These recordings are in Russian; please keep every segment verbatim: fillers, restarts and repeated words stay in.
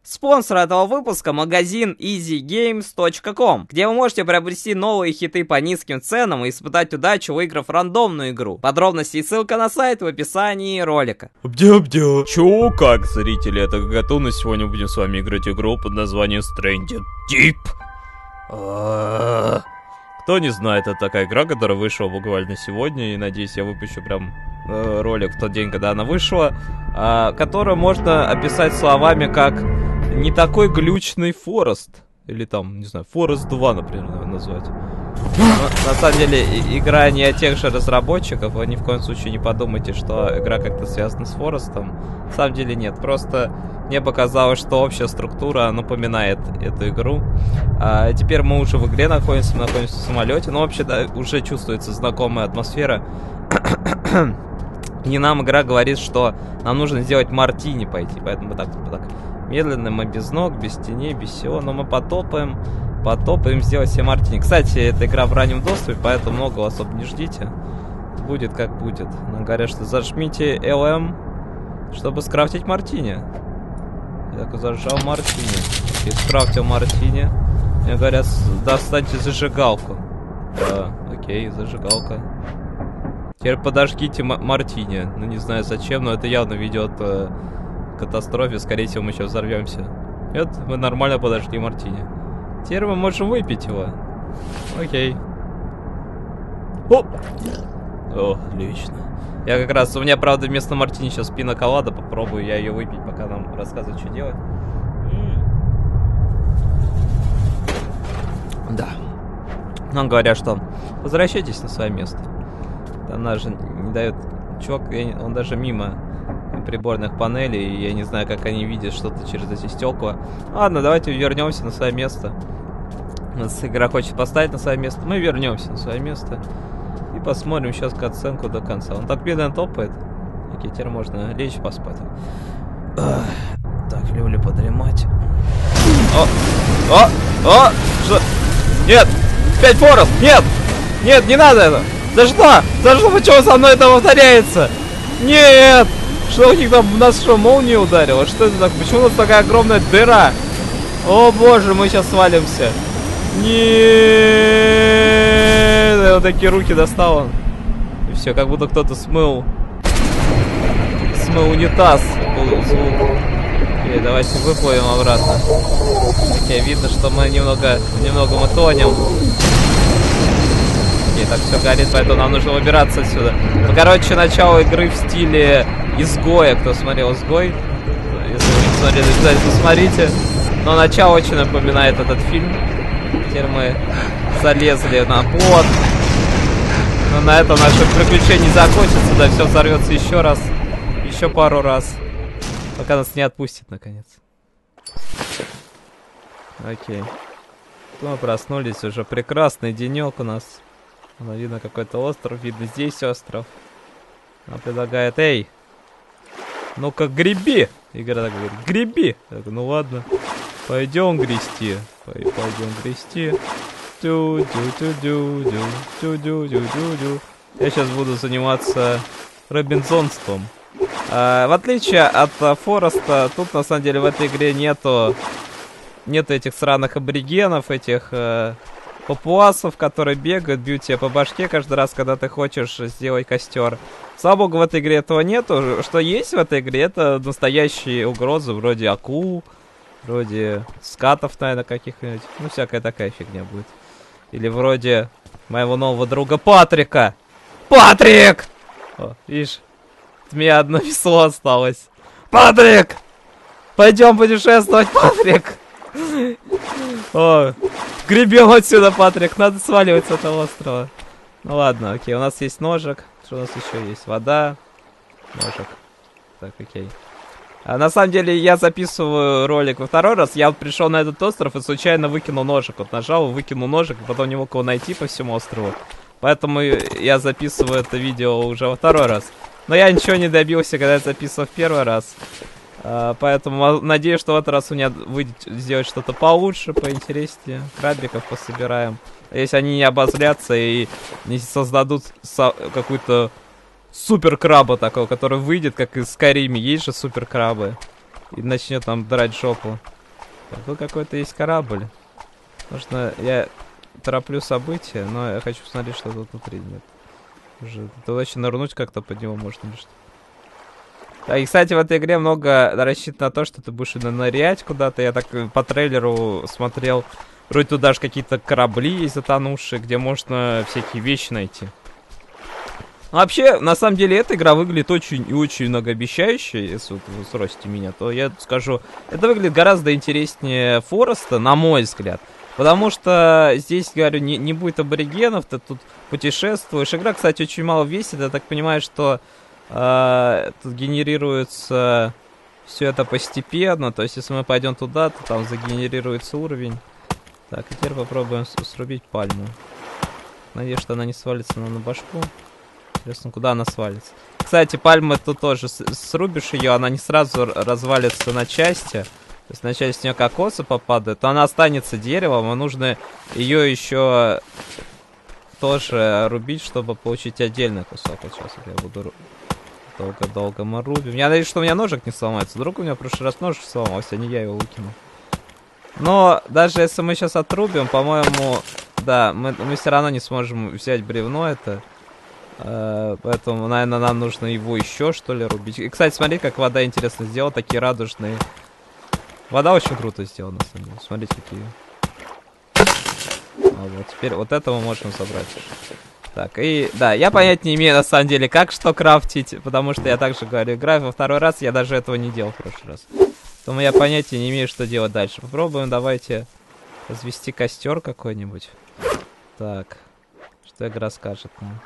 Спонсор этого выпуска — магазин изи геймс точка ком, где вы можете приобрести новые хиты по низким ценам и испытать удачу, выиграв рандомную игру. Подробности и ссылка на сайт в описании ролика. Обдя-обдя. Чё, как, зрители, это Гагатун, и сегодня будем с вами играть игру под названием Stranded Deep. Кто не знает, это такая игра, которая вышла буквально сегодня, и надеюсь, я выпущу прям э, ролик в тот день, когда она вышла, э, которую можно описать словами как «не такой глючный Форест», или там, не знаю, Форест два, например, назвать. Но, на самом деле, и, игра не от тех же разработчиков, вы ни в коем случае не подумайте, что игра как-то связана с Форестом. На самом деле нет, просто мне показалось, что общая структура напоминает эту игру. А теперь мы уже в игре находимся, мы находимся в самолете, но вообще да, уже чувствуется знакомая атмосфера. И нам игра говорит, что нам нужно сделать мартини пойти, поэтому мы так, так медленно, мы без ног, без теней, без всего, но мы потопаем. Потопаем сделать себе мартини. Кстати, эта игра в раннем доступе, поэтому много особо не ждите. Будет как будет. Нам говорят, что зажмите эл эм, чтобы скрафтить мартини. Я так зажал мартини. И скрафтил мартини. Мне говорят, достаньте зажигалку. Да, окей, зажигалка. Теперь подожгите мартини. Ну не знаю зачем, но это явно ведет э, к катастрофе. Скорее всего, мы сейчас взорвемся. Нет, мы нормально подожгли мартини. Теперь мы можем выпить его. Окей. О! О, отлично. Я как раз, у меня, правда, вместо мартини сейчас пина-колада. Попробую я ее выпить, пока нам рассказывают, что делать. Да. Нам говорят, что возвращайтесь на свое место. Она же не дает... Чувак, он даже мимо приборных панелей, и я не знаю, как они видят что-то через эти стекла. Ладно, давайте вернемся на свое место. Нас игра хочет поставить на свое место. Мы вернемся на свое место и посмотрим сейчас катсценку до конца. Он так медленно топает. Окей, теперь можно лечь поспать. Ах, так, люблю подремать. О! О! О! Что? Нет! Опять Форест! Нет! Нет, не надо это! За что? За что? Почему со мной это повторяется? Нет! Что у них там? У нас что, молния ударила? Что это так? Почему у нас такая огромная дыра? О боже, мы сейчас свалимся. Нет! Вот такие руки достал он. И все, как будто кто-то смыл. Смыл унитаз. Был звук. Окей, давайте выплывем обратно. Окей, видно, что мы немного, немного мы тонем. Окей, так все горит, поэтому нам нужно выбираться отсюда. Ну, короче, начало игры в стиле Изгоя. Кто смотрел Изгой? Если вы не смотрели, обязательно посмотрите. Но начало очень напоминает этот фильм. Теперь мы залезли на плот. Но на этом наше приключение закончится. Да, все взорвется еще раз. Еще пару раз. Пока нас не отпустит, наконец. Окей. Мы проснулись уже. Прекрасный денек у нас. Видно какой-то остров. Видно здесь остров. Она предлагает: эй, ну-ка греби. Игра так говорит: греби. Я говорю, ну ладно. Пойдем грести. Пойдем грести. Тю-тю-тю-дю-дю. Я сейчас буду заниматься робинзонством. А, в отличие от а, Фореста, тут на самом деле в этой игре нету нету этих сраных аборигенов, этих а, папуасов, которые бегают, бьют тебя по башке каждый раз, когда ты хочешь сделать костер. Слава богу, в этой игре этого нету. Что есть в этой игре, это настоящие угрозы вроде акул, вроде скатов, наверное, каких-нибудь. Ну, всякая такая фигня будет. Или вроде моего нового друга Патрика. Патрик! О, видишь, от меня одно весло осталось. Патрик! Пойдем путешествовать, Патрик! О, гребем отсюда, Патрик. Надо сваливать с этого острова. Ну ладно, окей, у нас есть ножик. Что у нас еще есть? Вода. Ножик. Так, окей. А на самом деле я записываю ролик во второй раз. Я вот пришел на этот остров и случайно выкинул ножик. Вот нажал, выкинул ножик, и потом не мог его найти по всему острову. Поэтому я записываю это видео уже во второй раз. Но я ничего не добился, когда я записывал в первый раз. А, поэтому надеюсь, что в этот раз у меня выйдет сделать что-то получше, поинтереснее. Крабиков пособираем. Если они не обозлятся и не создадут со какую-то супер краба такого, который выйдет, как из Скайриме. Есть же супер крабы. И начнет нам драть жопу. Так, тут какой-то есть корабль. Нужно... Я тороплю события, но я хочу посмотреть, что тут внутри. Нет. Уже... Тут вообще нырнуть как-то под него можно или что? Да, и, кстати, в этой игре много рассчитано на то, что ты будешь нырять куда-то. Я так по трейлеру смотрел. Вроде тут даже какие-то корабли есть затонувшие, где можно всякие вещи найти. Вообще, на самом деле, эта игра выглядит очень и очень многообещающе. Если вот вы спросите меня, то я скажу, это выглядит гораздо интереснее Фореста, на мой взгляд. Потому что здесь, говорю, не, не будет аборигенов, ты тут путешествуешь. Игра, кстати, очень мало весит. Я так понимаю, что э, тут генерируется все это постепенно. То есть, если мы пойдем туда, то там загенерируется уровень. Так, и теперь попробуем срубить пальму. Надеюсь, что она не свалится нам на башку. Интересно, куда она свалится. Кстати, пальма тут тоже. Срубишь ее, она не сразу развалится на части. То есть на часть с нее кокосы попадают, то она останется деревом, и нужно ее еще тоже рубить, чтобы получить отдельный кусок. Вот сейчас я буду долго-долго мы рубим. Я надеюсь, что у меня ножик не сломается. Вдруг у меня в прошлый раз ножик сломался, а не я его выкинул. Но даже если мы сейчас отрубим, по-моему, да, мы, мы все равно не сможем взять бревно это. Uh, поэтому, наверное, нам нужно его еще, что ли, рубить. И, кстати, смотри, как вода интересно сделала. Такие радужные. Вода очень круто сделана, на самом деле. Смотрите, какие. А вот, теперь вот это мы можем собрать. Так, и, да, я понять не имею, на самом деле, как что крафтить. Потому что я также говорю, играю во второй раз, я даже этого не делал в прошлый раз. Поэтому я понятия не имею, что делать дальше. Попробуем, давайте, развести костер какой-нибудь. Так, что игра скажет нам?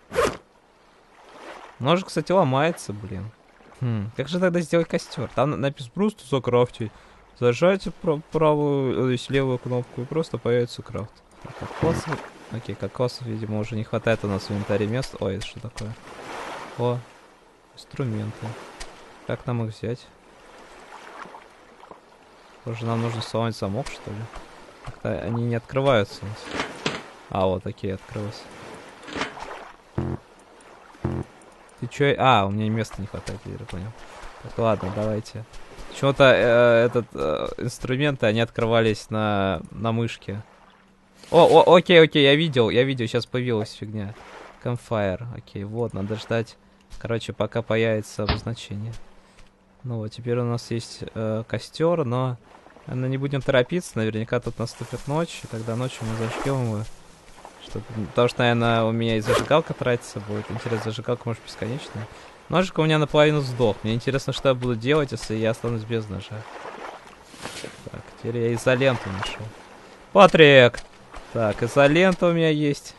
Ножик, кстати, ломается, блин. Хм, как же тогда сделать костер? Там написано просто закрафтить. Зажайте прав правую или левую кнопку и просто появится крафт. Так, кокосов. Окей, кокосов, видимо, уже не хватает у нас в инвентаре места. Ой, это что такое? О, инструменты. Как нам их взять? Тоже нам нужно сломать замок, что ли? Как-то они не открываются у нас. А, вот такие открылись. Ты чё? А, у меня места не хватает, я понял. Так, ладно, давайте. Почему-то э, этот э, инструменты, они открывались на, на мышке. О, о, окей, окей, я видел, я видел, сейчас появилась фигня. Campfire, окей, вот, надо ждать. Короче, пока появится обозначение. Ну вот, теперь у нас есть э, костер, но наверное, не будем торопиться, наверняка тут наступит ночь, и тогда ночью мы зажгем его. Чтобы... Потому что, наверное, у меня и зажигалка тратится будет. Интересно, зажигалка может бесконечная. Ножик у меня наполовину сдох. Мне интересно, что я буду делать, если я останусь без ножа. Так, теперь я изоленту нашел. Патрик! Так, изолента у меня есть.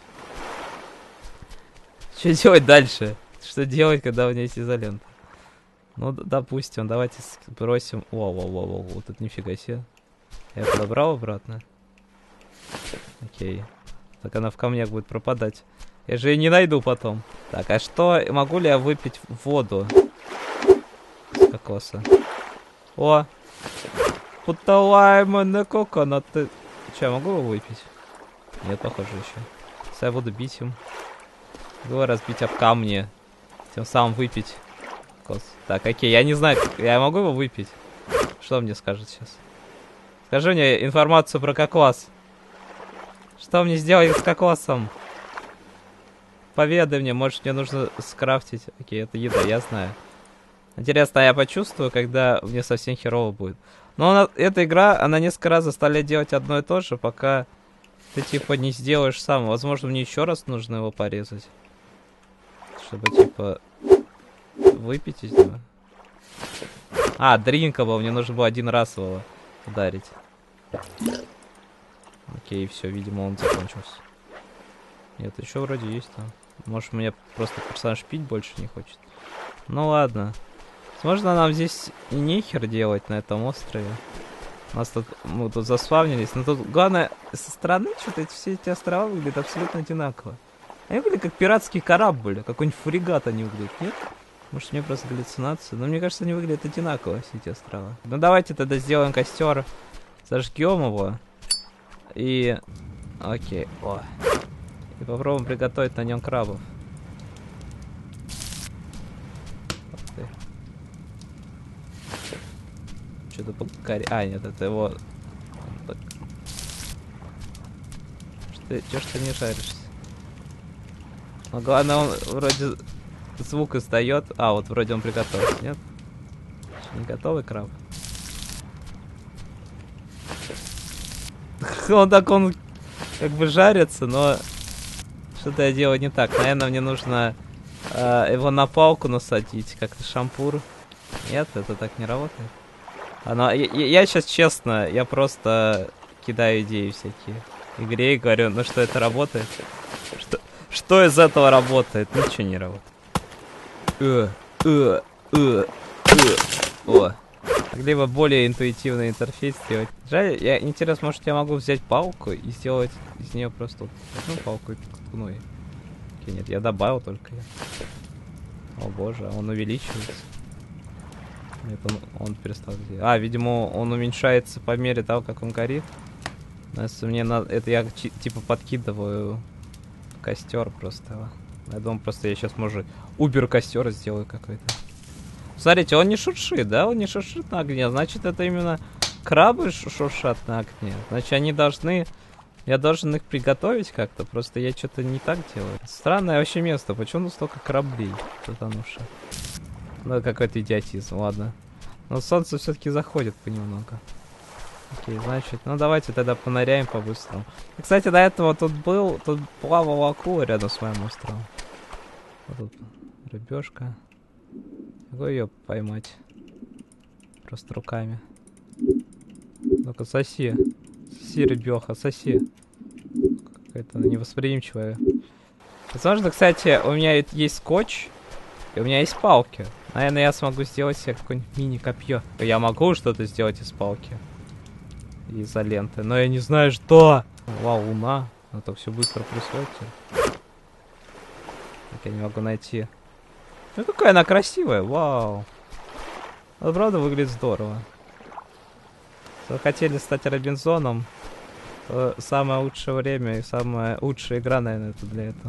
Что делать дальше? Что делать, когда у меня есть изолента? Ну, допустим, давайте бросим... Воу-воу-воу, вот тут нифига себе. Я подобрал обратно. Окей. Так она в камнях будет пропадать. Я же ее не найду потом. Так, а что? Могу ли я выпить воду с кокоса? О! Путалайма на коконат. Че, я могу его выпить? Нет, похоже еще. Сейчас я буду бить им. Могу разбить об камни. Тем самым выпить кокос. Так, окей, я не знаю, я могу его выпить? Что мне скажет сейчас? Скажи мне информацию про кокос. Что мне сделать с кокосом? Поведай мне, может мне нужно скрафтить. Окей, это еда, я знаю. Интересно, я почувствую, когда мне совсем херово будет. Но она, эта игра, она несколько раз заставляет делать одно и то же, пока ты типа не сделаешь сам. Возможно, мне еще раз нужно его порезать. Чтобы типа выпить из него. А, дринкабл, мне нужно было один раз его ударить. Окей, все, видимо, он закончился. Нет, еще вроде есть там. Может, мне просто персонаж пить больше не хочет. Ну ладно. Возможно, нам здесь и нехер делать на этом острове. У нас тут, мы тут заспавнились. Но тут, главное, со стороны что-то эти, все эти острова выглядят абсолютно одинаково. Они выглядят как пиратский корабль. Какой-нибудь фрегат они выглядят, нет? Может, мне просто галлюцинации. Но мне кажется, они выглядят одинаково, все эти острова. Ну, давайте тогда сделаем костер. Зажгем его. И... Окей, о. И попробуем приготовить на нем крабов. Что-то покоря... А, нет, это его Так. Что, чё ж ты не жаришься? Ну, главное, он вроде звук издает. А, вот вроде он приготовился, нет? Еще не готовый краб? Он так, он как бы жарится, но что-то я делаю не так. Наверное, мне нужно э, его на палку насадить, как-то шампур. Нет, это так не работает. Оно, я, я сейчас честно, я просто кидаю идеи всякие игре и говорю, ну что, это работает? Что, что из этого работает? Ничего не работает. Э, э, э, э. О. Либо более интуитивный интерфейс сделать. Жаль, я, интересно, может я могу взять палку и сделать из нее просто вот одну палку и ну и... Окей, нет, я добавил только я. О боже, он увеличивается. Нет, он, он перестал. А, видимо, он уменьшается по мере того, как он горит. Но если мне надо... Это я типа подкидываю костер просто. Я думаю, просто я сейчас, может, убер костер сделаю какой-то. Смотрите, он не шуршит, да? Он не шуршит на огне. Значит, это именно крабы шуршат на огне. Значит, они должны... Я должен их приготовить как-то. Просто я что-то не так делаю. Странное вообще место. Почему столько кораблей затонувших? Ну, какой-то идиотизм, ладно. Но солнце все-таки заходит понемногу. Окей, значит, ну давайте тогда поныряем по-быстрому. И, кстати, до этого тут был... Тут плавала акула рядом с моим островом. Вот тут рыбешка. Могу ее поймать? Просто руками. Ну-ка, соси. Соси, рыбеха, соси. Какая-то она невосприимчивая. Возможно, кстати, у меня есть скотч. И у меня есть палки. Наверное, я смогу сделать себе какое-нибудь мини-копье. Я могу что-то сделать из палки. И изоленты. Но я не знаю, что. Вау, луна. Это все быстро происходит. Так, я не могу найти. Ну какая она красивая, вау. Это правда выглядит здорово. Если вы хотели стать Робинзоном, то самое лучшее время и самая лучшая игра, наверное, это для этого.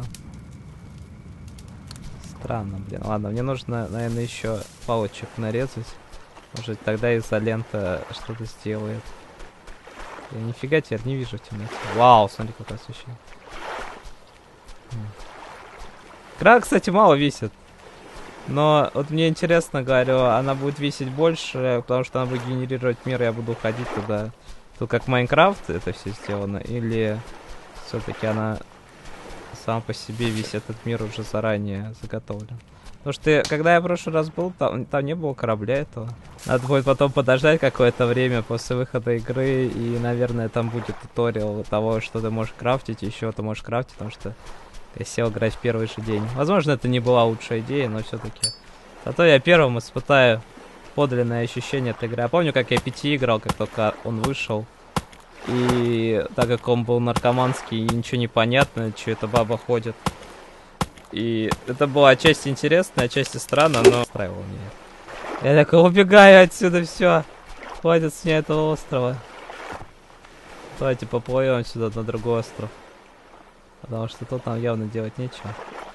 Странно, блин. Ладно, мне нужно, наверное, еще палочек нарезать. Может, тогда изолента что-то сделает. Я нифига теперь не вижу в темноте. Вау, смотри, какое освещение. Игра, кстати, мало весит. Но вот мне интересно, говорю, она будет весить больше, потому что она будет генерировать мир, и я буду ходить туда. Тут как Майнкрафт это все сделано, или все-таки она сам по себе, весь этот мир уже заранее заготовлен. Потому что когда я в прошлый раз был, там, там не было корабля этого. Надо будет потом подождать какое-то время после выхода игры, и, наверное, там будет туториал того, что ты можешь крафтить, еще ты можешь крафтить, потому что я сел играть в первый же день. Возможно, это не была лучшая идея, но все-таки. Зато я первым испытаю подлинное ощущение от игры. Я помню, как я пяти играл, как только он вышел. И так как он был наркоманский, и ничего не понятно, что эта баба ходит. И это было отчасти интересно, отчасти странно, но устраивало меня. Я такой убегаю отсюда, все. Хватит с меня этого острова. Давайте поплывем сюда на другой остров. Потому что тут нам явно делать нечего.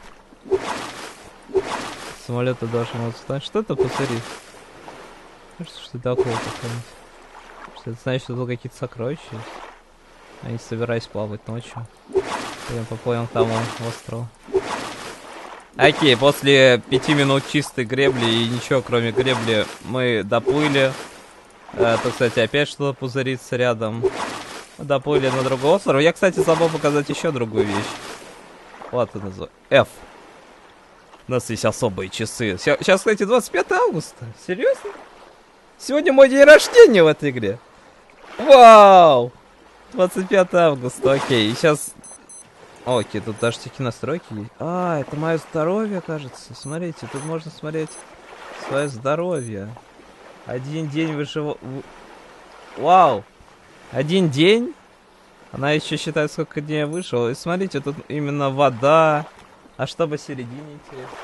Самолеты должны вот... Что это пузыри? Кажется, что это акула какая-нибудь. Что это значит, что тут какие-то сокровища есть. Я не собираюсь плавать ночью. Пойдем поплывем к тому острову. Окей, после пяти минут чистой гребли и ничего кроме гребли мы доплыли. А, тут, кстати, опять что-то пузырится рядом. Доплыли на другой остров. Я, кстати, забыл показать еще другую вещь. Вот это называется. F. У нас есть особые часы. Сейчас, кстати, двадцать пятое августа. Серьезно? Сегодня мой день рождения в этой игре. Вау! двадцать пятое августа, окей. И сейчас... Окей, тут даже такие настройки есть. А, это мое здоровье, кажется. Смотрите, тут можно смотреть свое здоровье. Один день выжив... Вау! Один день? Она еще считает, сколько дней я вышел. И смотрите, тут именно вода. А что посередине, интересно?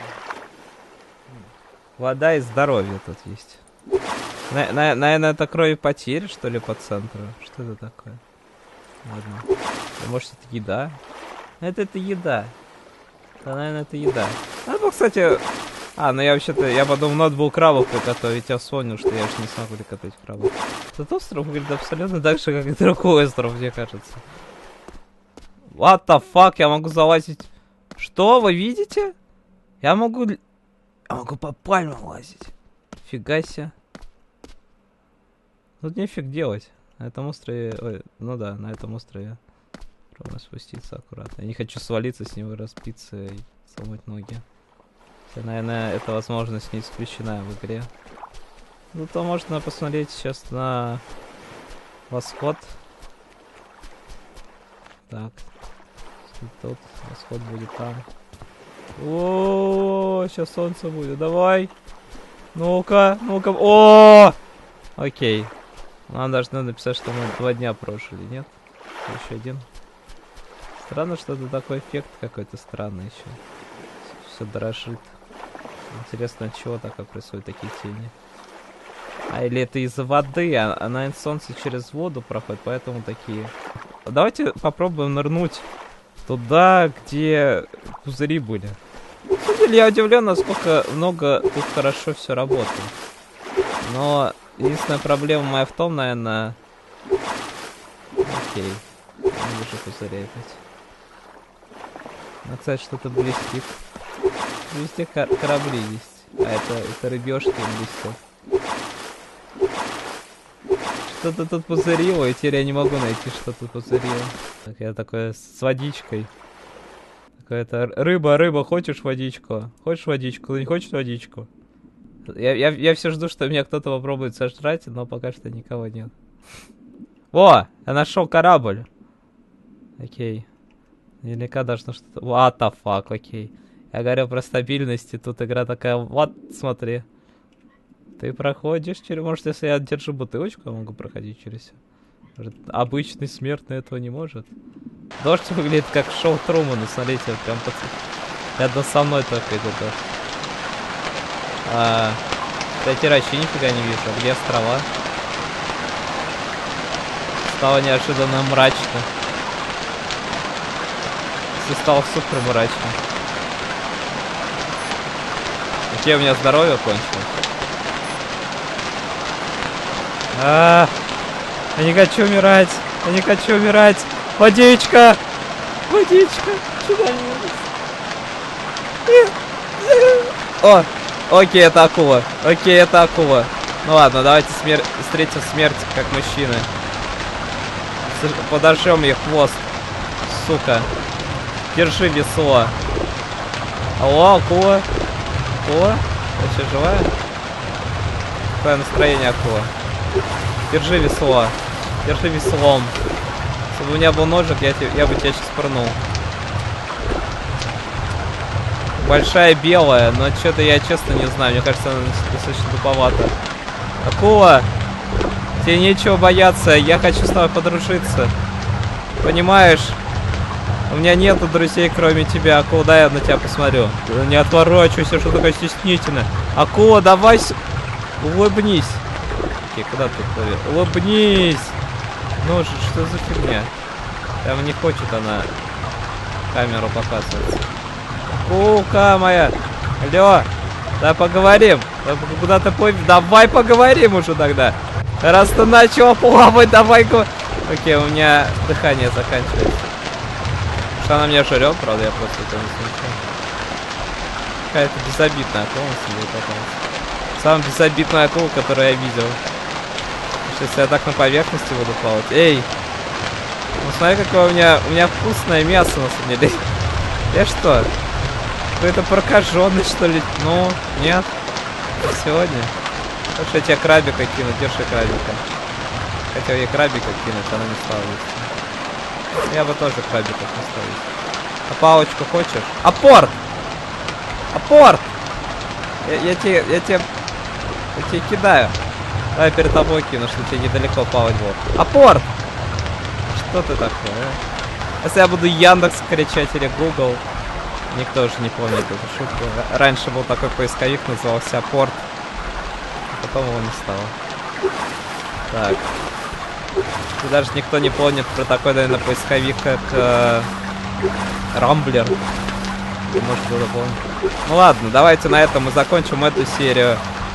Вода и здоровье тут есть. На, на, наверное, это кровь потерь, что ли, по центру? Что это такое? Ладно. А может, это еда? Это, это еда. Да, наверное, это еда. А, кстати... А, ну я вообще-то... Я подумал, надо было крабов приготовить. Я вспомнил, что я же не смогу приготовить крабов. Этот остров выглядит абсолютно так же, как и другой остров, мне кажется. What the fuck, я могу залазить... Что, вы видите? Я могу... Я могу по пальмам лазить. Фига себе. Тут нефиг делать. На этом острове... Ой, ну да, на этом острове. Ровно спуститься аккуратно. Я не хочу свалиться с него, разбиться и сломать ноги. Хотя, наверное, эта возможность не исключена в игре. Ну, то можно посмотреть сейчас на восход. Так. Тут восход будет там. О, сейчас солнце будет. Давай. Ну-ка, ну-ка. О! Окей. Нам должны написать, что мы два дня прожили, нет? Еще один. Странно, что это такой эффект какой-то странный еще. Все дрожит. Интересно, от чего такое происходит, такие тени. А или это из-за воды, а, а на солнце через воду проходит, поэтому такие. Давайте попробуем нырнуть туда, где пузыри были. На самом деле, я удивлен, насколько много тут хорошо все работает. Но единственная проблема моя в том, наверное... Окей. Не вижу пузырей опять. Надо сказать, что-то блестит. Везде кор корабли есть. А это, это рыбешки блестят. Что-то тут пузырило, и теперь я не могу найти, что тут пузырило. Так, я такой с водичкой. Какая-то рыба, рыба, хочешь водичку? Хочешь водичку? Ты не хочешь водичку? Я, я, я все жду, что меня кто-то попробует сожрать, но пока что никого нет. О, я нашел корабль. Окей. Наверняка должно что-то... What the fuck, окей. Я говорил про стабильность, и тут игра такая... Вот, смотри. Ты проходишь через... Может, если я держу бутылочку, я могу проходить через все. Может, обычный смертный этого не может. Дождь выглядит как шоу Трумана, смотрите, прям под... Рядом со мной только идет дождь. А... Кстати, вообще нифига не вижу. Где острова? Стало неожиданно мрачно. Все стало супер мрачно. Окей, у меня здоровье кончилось. А, -а, -а, я не хочу умирать. Я не хочу умирать. Водичка! Водичка! Чудо-нибудь. О! Окей, это акула. Окей, это акула. Ну ладно, давайте смер встретим смерть как мужчины. Подожжем ей хвост. Сука. Держи весло. Алло, акула. Акула? Ты еще живая? Какое настроение, акула? Держи весло. Держи веслом. Если бы у меня был ножик, я, я бы тебя сейчас пырнул. Большая белая, но что-то я честно не знаю. Мне кажется, она достаточно туповата. Акула! Тебе нечего бояться. Я хочу с тобой подружиться. Понимаешь? У меня нету друзей, кроме тебя. Акула, дай я на тебя посмотрю. Не отворачивайся, что такое стеснительно. Акула, давай... Улыбнись. Окей, куда ты плывешь? Улыбнись! Ну же, что за фигня? Там не хочет она камеру показывать. Кука моя! Алло! Да поговорим! Да, куда ты плывешь? Давай поговорим уже тогда! Раз ты начал плавать, давай го... Окей, у меня дыхание заканчивается. Что она меня жрет, правда, я просто это не замечаю. Какая-то безобидная акула себе попалась. Самая безобидная акула, которую я видел. Сейчас я так на поверхности буду плавать. Эй! Ну смотри, какое у меня... У меня вкусное мясо, на самом деле. Я что? Какой-то прокаженный, что ли? Ну, нет. Сегодня. Слушай, я тебе крабика кину. Держи крабика. Хотел ей крабика кинуть, она не стала есть. Я бы тоже крабиков не стал есть. А палочку хочешь? Апорт! Апорт! Я, я тебе... Я тебе... Я тебе кидаю. Давай перед тобой кину, что тебе недалеко плавать будет. Апорт! Что ты такое, а? Если я буду Яндекс кричать или Google, никто же не помнит эту шутку. Раньше был такой поисковик, назывался Апорт. А потом его не стало. Так. И даже никто не помнит про такой, наверное, поисковик, как э, Рамблер. Может, кто-то помнит. Ну ладно, давайте на этом мы закончим эту серию.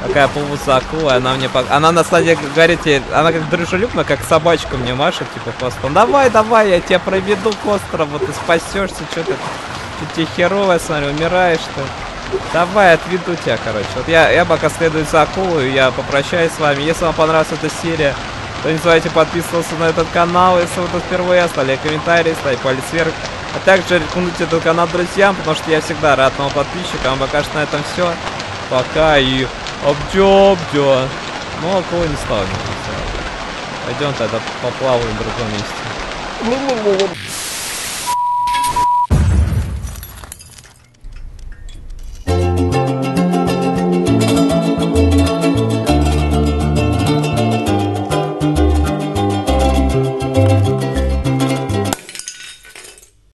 Такая полуса акула, она мне... Пок... Она на самом деле говорит, она как дружелюбно, как собачка мне машет, типа, просто, давай, давай, я тебя проведу к острову, ты спасешься, что ты... Что тебе херово, я смотрю, умираешь ты. Давай, отведу тебя, короче. Вот я, я пока следую за акулой, я попрощаюсь с вами. Если вам понравилась эта серия, то не забывайте подписываться на этот канал. Если вы тут впервые, оставляйте комментарии, ставьте палец вверх. А также рекомендуйте этот канал друзьям, потому что я всегда рад новым подписчикам. Пока что на этом все. Пока и обдё-обдё. Ну, акулы не стал. Пойдем тогда поплаваем в другом месте.